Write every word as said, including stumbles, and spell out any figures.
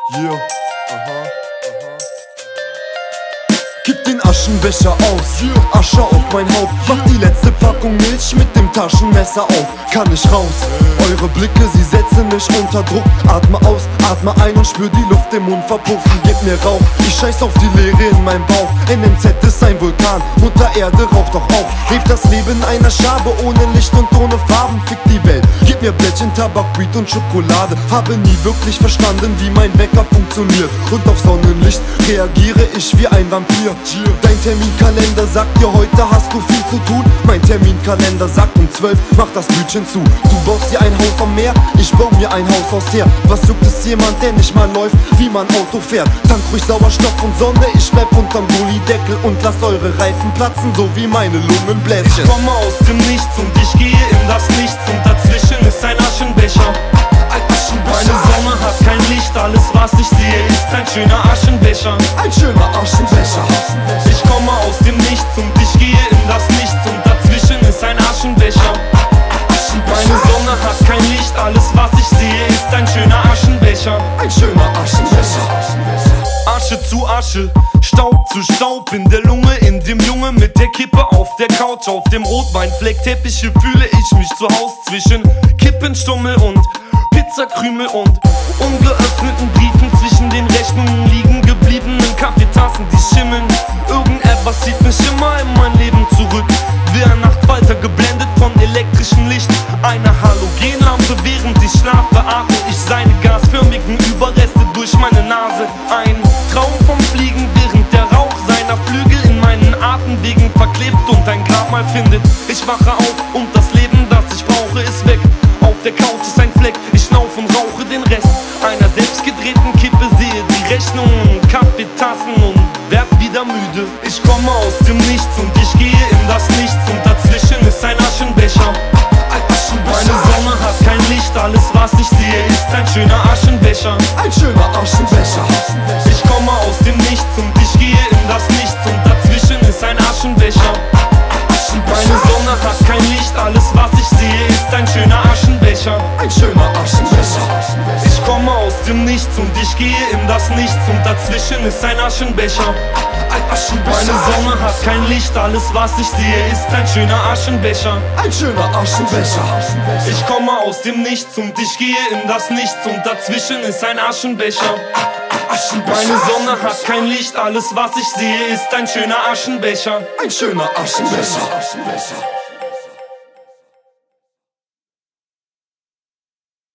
Yeah, aha, aha. Gib den Aschenbecher aus, yeah. Asche auf mein Haupt. Mach die letzte Packung Milch mit dem Taschenmesser auf. Kann ich raus, eure Blicke, sie setzen mich unter Druck. Atme aus, atme ein und spür die Luft im Mund verpuffen. Gib mir Rauch, ich scheiß auf die Leere in meinem Bauch. N M Z ist ein Vulkan, Mutter Erde raucht doch auf. Lebt das Leben einer Schabe, ohne Licht und ohne Farben. Fick die Welt, gib mir Blättchen, Tabak, Weed und Schokolade. Habe nie wirklich verstanden, wie mein Wecker funktioniert. Und auf Sonnenlicht reagiere ich wie ein Vampir. Dein Terminkalender sagt dir, heute hast du viel zu tun. Mein Terminkalender sagt, um zwölf mach das Bütchen zu. Du baust dir ein Haus am Meer, ich bau mir ein Haus aus Teer. Was juckt es jemand, der nicht mal läuft, wie man Auto fährt? Tank ruhig Sauerstoff und Sonne, ich bleib unterm Gullideckel und lass eure Reifen platzen, so wie meine Lungenbläschen. Ich komme aus dem Nichts und ich gehe in das Nichts und dazwischen ist ein Aschenbecher. Meine Sonne hat kein Licht, alles was ich sehe ist ein schöner Aschenbecher. Ein schöner Aschenbecher. Ich komme aus dem Nichts und ich gehe in das Nichts und dazwischen ist ein Aschenbecher. Meine Sonne hat kein Licht, alles was ich sehe ist ein schöner Aschenbecher. Ein schöner Aschenbecher. Asche zu Asche, Staub zu Staub in der Lunge, in dem Junge mit der Kippe auf der Couch. Auf dem Rotweinfleck Teppiche fühle ich mich zu Haus zwischen Kippenstummel und Pizzakrümel und ungeöffneten Briefen. Zwischen den Rechnungen liegen gebliebenen Kaffeetassen, die schimmeln. Irgendetwas zieht mich immer in mein Leben zurück. Wer Nachtfalter geblendet von elektrischem Licht. Eine Halogenlampe, während ich schlafe, atme ich seine gasförmigen Überreste durch meine Nase. Ein Traum vom Fliegen, während der Rauch seiner Flügel in meinen Atemwegen verklebt und ein Grabmal findet. Ich wache auf und das Leben, das ich brauche, ist weg. Auf der Couch ist ein Fleck, ich schnauf und rauche den Rest einer selbstgedrehten Kippe, sehe die Rechnungen, Kaffeetassen und werd wieder müde. Ich komme aus dem Nichts und ich gehe in das Nichts und dazwischen ist ein Aschenbecher. Meine Sonne hat kein Licht, alles was ich sehe ist ein schöner Aschenbecher. Ein schöner Aschenbecher. Ich komme aus dem Nichts und ich gehe in das Nichts und dazwischen ist ein Aschenbecher. Meine Sonne hat kein Licht, alles was ich sehe ist ein schöner Aschenbecher. Ein schöner Aschenbecher. Ich komme aus dem Nichts und ich gehe in das Nichts und dazwischen ist ein Aschenbecher. Meine Sonne hat kein Licht, alles was ich sehe ist ein schöner Aschenbecher. Ein schöner Aschenbecher. Ich komme aus dem Nichts und ich gehe in das Nichts und dazwischen ist ein Aschenbecher. Meine Sonne hat kein Licht, alles was ich sehe ist ein schöner Aschenbecher. Ein schöner Aschenbecher.